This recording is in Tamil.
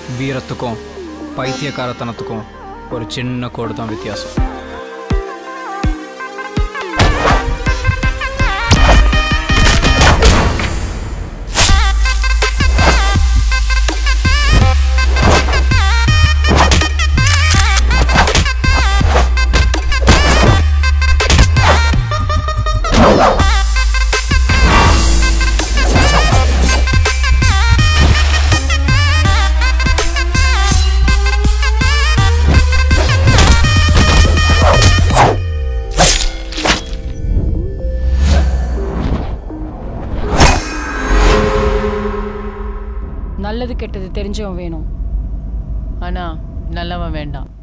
வீரத்துக்கும் பைத்தியக்காரத்தனத்துக்கும் ஒரு சின்ன கோடு தான் வித்தியாசம். நல்லது கெட்டது தெரிஞ்சவன் வேணும், ஆனா நல்லவன் வேண்டாம்.